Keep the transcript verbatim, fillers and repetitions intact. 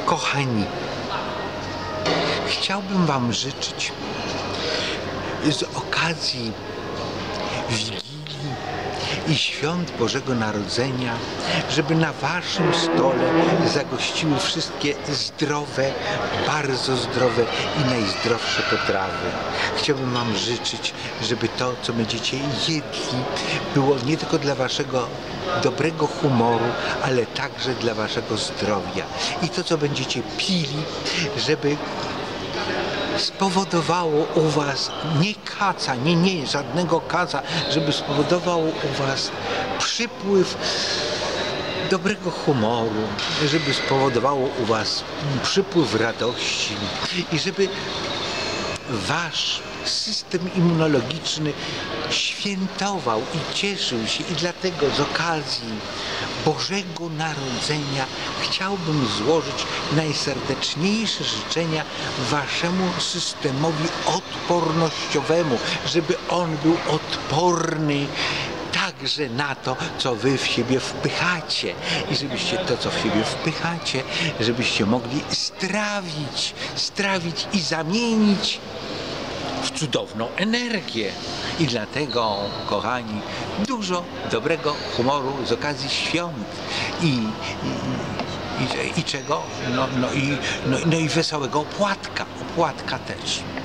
Kochani, chciałbym wam życzyć z okazji Wigilii i Świąt Bożego Narodzenia, żeby na waszym stole zagościły wszystkie zdrowe, bardzo zdrowe i najzdrowsze potrawy. Chciałbym wam życzyć, żeby to, co będziecie jedli, było nie tylko dla waszego dobrego humoru, ale także dla waszego zdrowia. I to, co będziecie pili, żeby spowodowało u was nie kaca, nie, nie, żadnego kaca, żeby spowodowało u was przypływ dobrego humoru, żeby spowodowało u was przypływ radości i żeby wasz system immunologiczny świętował i cieszył się. I dlatego z okazji Bożego Narodzenia chciałbym złożyć najserdeczniejsze życzenia waszemu systemowi odpornościowemu, żeby on był odporny także na to, co wy w siebie wpychacie i żebyście to, co w siebie wpychacie, żebyście mogli strawić, strawić i zamienić w cudowną energię. I dlatego, kochani, dużo dobrego humoru z okazji świąt i, i, i, i czego? No, no, i, no, no i wesołego opłatka, opłatka też.